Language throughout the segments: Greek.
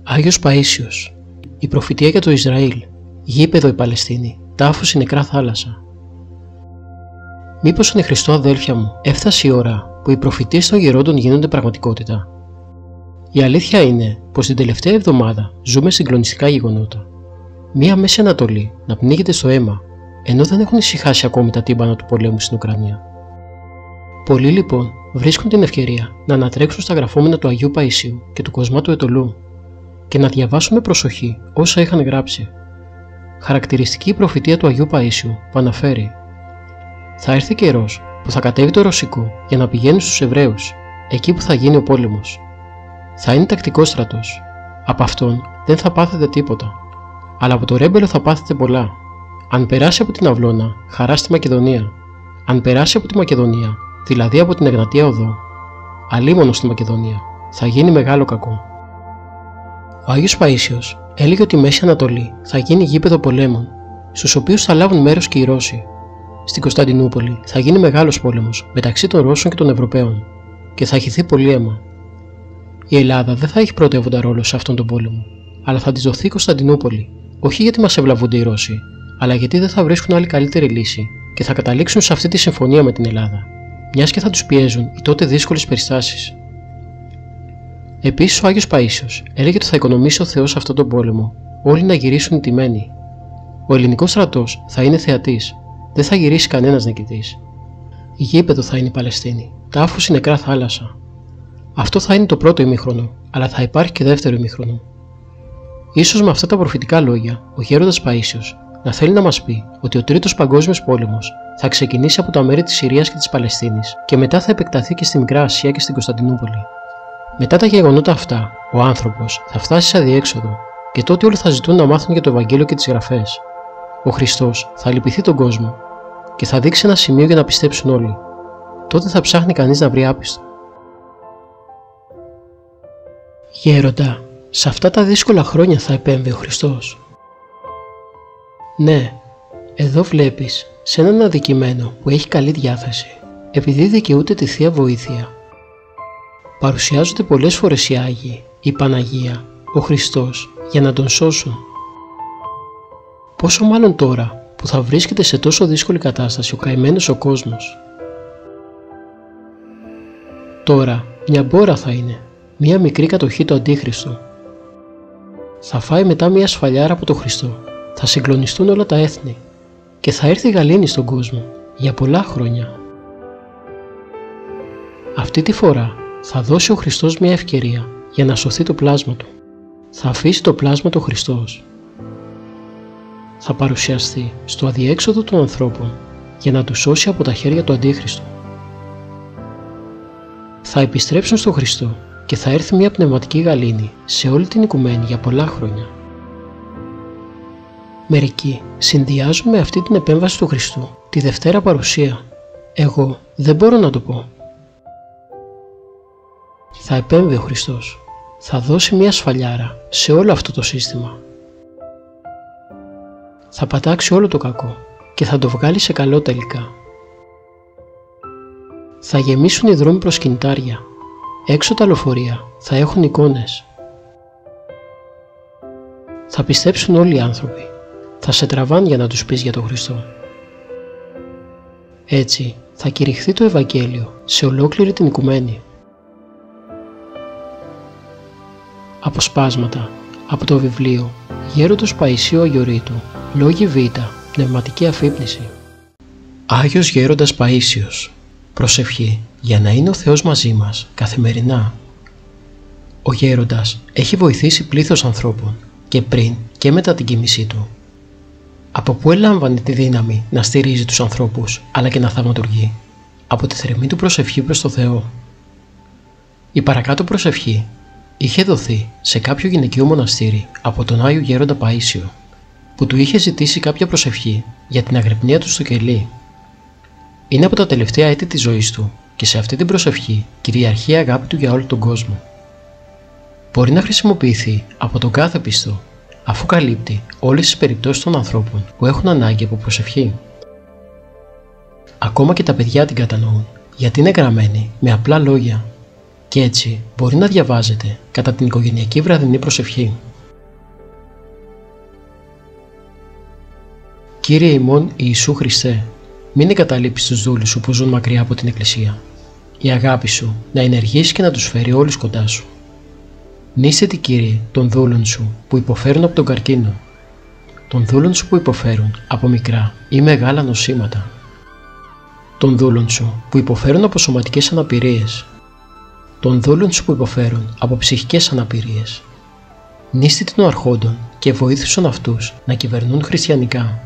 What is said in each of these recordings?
Άγιος Παΐσιος. Η προφητεία για το Ισραήλ. Γήπεδο η Παλαιστίνη. Τάφος η νεκρά θάλασσα. Μήπως, εν Χριστώ αδέλφια μου, έφτασε η ώρα που οι προφητείες των γερόντων γίνονται πραγματικότητα? Η αλήθεια είναι πως την τελευταία εβδομάδα ζούμε συγκλονιστικά γεγονότα. Μία Μέση Ανατολή να πνίγεται στο αίμα, ενώ δεν έχουν ησυχάσει ακόμη τα τύμπανα του πολέμου στην Ουκρανία. Πολλοί λοιπόν βρίσκουν την ευκαιρία να ανατρέξουν στα γραφόμενα του Αγίου Παΐσιου και του Κοσμάτου Ετωλού και να διαβάσουν με προσοχή όσα είχαν γράψει. Χαρακτηριστική η προφητεία του Αγίου Παΐσιου που αναφέρει: θα έρθει καιρός που θα κατέβει το ρωσικό για να πηγαίνει στους Εβραίους, εκεί που θα γίνει ο πόλεμος. Θα είναι τακτικός στρατός. Από αυτόν δεν θα πάθετε τίποτα, αλλά από το ρέμπελο θα πάθετε πολλά. Αν περάσει από την Αυλώνα, χαρά στη Μακεδονία. Αν περάσει από τη Μακεδονία, δηλαδή από την Εγνατία οδό, αλίμονο στη Μακεδονία, θα γίνει μεγάλο κακό. Ο Άγιος Παΐσιος έλεγε ότι η Μέση Ανατολή θα γίνει γήπεδο πολέμων, στους οποίους θα λάβουν μέρος και οι Ρώσοι. Στην Κωνσταντινούπολη θα γίνει μεγάλος πόλεμος μεταξύ των Ρώσων και των Ευρωπαίων και θα χυθεί πολύ αίμα. Η Ελλάδα δεν θα έχει πρωτεύοντα ρόλο σε αυτόν τον πόλεμο, αλλά θα της δοθεί η Κωνσταντινούπολη, όχι γιατί μας ευλαβούνται οι Ρώσοι, αλλά γιατί δεν θα βρίσκουν άλλη καλύτερη λύση και θα καταλήξουν σε αυτή τη συμφωνία με την Ελλάδα, μιας και θα τους πιέζουν οι τότε δύσκολες περιστάσεις. Επίσης, ο Άγιος Παΐσιος έλεγε ότι θα οικονομήσει ο Θεός αυτόν τον πόλεμο, όλοι να γυρίσουν ηττημένοι. Ο ελληνικός στρατός θα είναι θεατής, δεν θα γυρίσει κανένας νικητής. Γήπεδο θα είναι η Παλαιστίνη, τάφος η νεκρά θάλασσα. Αυτό θα είναι το πρώτο ημίχρονο, αλλά θα υπάρχει και δεύτερο ημίχρονο. Ίσως με αυτά τα προφητικά λόγια, ο γέροντας Παΐσιος να θέλει να μας πει ότι ο Τρίτος Παγκόσμιος Πόλεμος θα ξεκινήσει από τα μέρη της Συρίας και της Παλαιστίνης και μετά θα επεκταθεί και στη Μικρά Ασία και στην Κωνσταντινούπολη. Μετά τα γεγονότα αυτά, ο άνθρωπος θα φτάσει σε αδιέξοδο και τότε όλοι θα ζητούν να μάθουν για το Ευαγγέλιο και τις Γραφές. Ο Χριστός θα λυπηθεί τον κόσμο και θα δείξει ένα σημείο για να πιστέψουν όλοι. Τότε θα ψάχνει κανείς να βρει άπιστο. Γέροντα, σε αυτά τα δύσκολα χρόνια θα επέμβει ο Χριστός. Ναι, εδώ βλέπεις, σε έναν αδικημένο που έχει καλή διάθεση, επειδή δικαιούται τη Θεία Βοήθεια. Παρουσιάζονται πολλές φορές οι Άγιοι, η Παναγία, ο Χριστός, για να τον σώσουν. Πόσο μάλλον τώρα που θα βρίσκεται σε τόσο δύσκολη κατάσταση ο καημένος ο κόσμος. Τώρα μια μπόρα θα είναι, μια μικρή κατοχή του Αντίχριστου. Θα φάει μετά μια σφαλιάρα από τον Χριστό, θα συγκλονιστούν όλα τα έθνη και θα έρθει γαλήνη στον κόσμο για πολλά χρόνια. Αυτή τη φορά θα δώσει ο Χριστός μια ευκαιρία για να σωθεί το πλάσμα του. Θα αφήσει το πλάσμα του Χριστός. Θα παρουσιαστεί στο αδιέξοδο των ανθρώπων για να τους σώσει από τα χέρια του Αντίχριστου. Θα επιστρέψουν στον Χριστό και θα έρθει μια πνευματική γαλήνη σε όλη την οικουμένη για πολλά χρόνια. Μερικοί συνδυάζουν με αυτή την επέμβαση του Χριστού τη Δευτέρα Παρουσία. Εγώ δεν μπορώ να το πω. Θα επέμβει ο Χριστός. Θα δώσει μια σφαλιάρα σε όλο αυτό το σύστημα. Θα πατάξει όλο το κακό και θα το βγάλει σε καλό τελικά. Θα γεμίσουν οι δρόμοι προς κινητάρια. Έξω τα λεωφορεία θα έχουν εικόνες. Θα πιστέψουν όλοι οι άνθρωποι. Θα σε τραβάν για να τους πεις για τον Χριστό. Έτσι θα κηρυχθεί το Ευαγγέλιο σε ολόκληρη την οικουμένη. Αποσπάσματα από το βιβλίο Γέροντος Παΐσιου Αγιορείτου, Λόγοι Β, Πνευματική Αφύπνιση. Άγιος Γέροντας Παΐσιος. Προσευχή για να είναι ο Θεός μαζί μας καθημερινά. Ο Γέροντας έχει βοηθήσει πλήθος ανθρώπων και πριν και μετά την κοίμησή του. Από πού έλαμβανε τη δύναμη να στηρίζει τους ανθρώπους αλλά και να θαυματουργεί? Από τη θερμή του προσευχή προς το Θεό. Η παρακάτω προσευχή είχε δοθεί σε κάποιο γυναικείο μοναστήρι από τον Άγιο Γέροντα Παΐσιο, που του είχε ζητήσει κάποια προσευχή για την αγρυπνία του στο κελί. Είναι από τα τελευταία έτη της ζωής του και σε αυτή την προσευχή κυριαρχεί η αγάπη του για όλο τον κόσμο. Μπορεί να χρησιμοποιηθεί από τον κάθε πιστό, αφού καλύπτει όλες τις περιπτώσεις των ανθρώπων που έχουν ανάγκη από προσευχή. Ακόμα και τα παιδιά την κατανοούν, γιατί είναι γραμμένη με απλά λόγια. και έτσι μπορεί να διαβάζετε κατά την οικογενειακή βραδινή προσευχή. Κύριε ημών Ιησού Χριστέ, μην εγκαταλείπεις τους δούλους σου που ζουν μακριά από την Εκκλησία. Η αγάπη σου να ενεργήσει και να τους φέρει όλους κοντά σου. Νήστητη Κύριε των δούλων σου που υποφέρουν από τον καρκίνο, των δούλων σου που υποφέρουν από μικρά ή μεγάλα νοσήματα, των δούλων σου που υποφέρουν από σωματικές αναπηρίες, των δούλων σου που υποφέρουν από ψυχικές αναπηρίες. Νήστητη των αρχόντων και βοήθησον αυτούς να κυβερνούν χριστιανικά.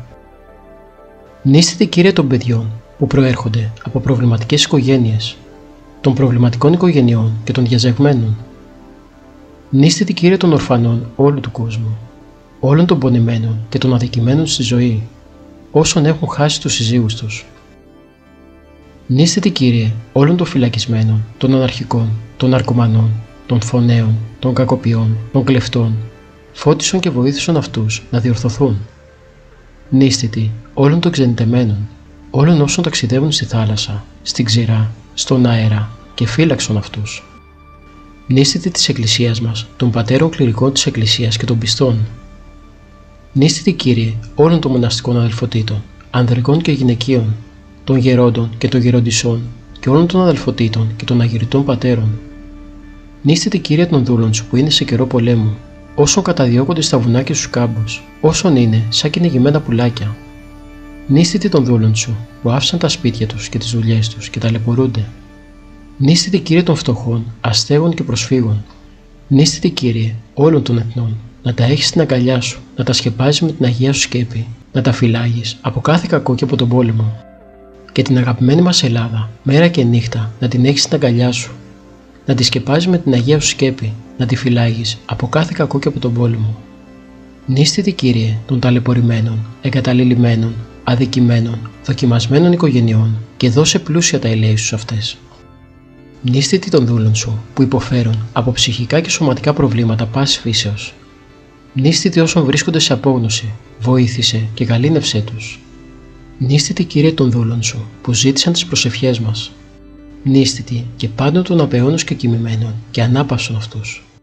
Νήστητη Κύριε των παιδιών που προέρχονται από προβληματικές οικογένειες, των προβληματικών οικογενειών και των διαζευμένων. Νήστητη Κύριε των ορφανών όλου του κόσμου, όλων των πονεμένων και των αδικημένων στη ζωή, όσων έχουν χάσει τους συζύγους τους. Νήστητη Κύριε όλων των φυλακισμένων, των αναρχικών, των ναρκωμανών, των φωναίων, των κακοποιών, των κλεφτών, φώτισον και βοήθησον αυτούς να διορθωθούν. Νήστητη όλων των ξενιτεμένων, όλων όσων ταξιδεύουν στη θάλασσα, στην ξηρά, στον αέρα και φύλαξον αυτούς. Νήστητη της Εκκλησίας μας, των πατέρων κληρικών της Εκκλησίας και των πιστών. Νήστητη Κύριε όλων των μοναστικών αδελφοτήτων, ανδρικών και γυναικείων, των γερόντων και των γεροντισσών και όλων των αδελφοτήτων και των αγηρητών πατέρων. Νήστητη Κύριε των δούλων σου που είναι σε καιρό πολέμου, όσων καταδιώκονται στα βουνά και στους κάμπους, όσων είναι σαν κυνηγημένα πουλάκια. Νήστητη των δούλων σου που άφησαν τα σπίτια τους και τις δουλειές τους και ταλαιπωρούνται. Νήστητη Κύριε των φτωχών, αστέγων και προσφύγων. Νήστητη Κύριε όλων των εθνών, να τα έχεις στην αγκαλιά σου, να τα σκεπάζεις με την Αγία σου σκέπη, να τα φυλάγεις από κάθε κακό και από τον πόλεμο. Και την αγαπημένη μας Ελλάδα, μέρα και νύχτα, να την έχεις στην αγκαλιά σου, να τη σκεπάζεις με την Αγία σου σκέπη, να τη φυλάγεις από κάθε κακό και από τον πόλεμο. Νήστητη Κύριε των ταλαιπωρημένων, εγκαταλειμμένων, αδικημένων, δοκιμασμένων οικογενειών και δώσε πλούσια τα ελέη σου αυτές. Νήστητη των δούλων σου που υποφέρουν από ψυχικά και σωματικά προβλήματα πάσης φύσεως. Νήστητη όσων βρίσκονται σε απόγνωση, βοήθησε και γαλήνευσέ τους. Νήστητη Κύριε των δούλων σου που ζήτησαν τις προσευχές μας. Νήστητη και πάντων των απεώνους και κοιμημένων και ανάπαυσον αυτούς.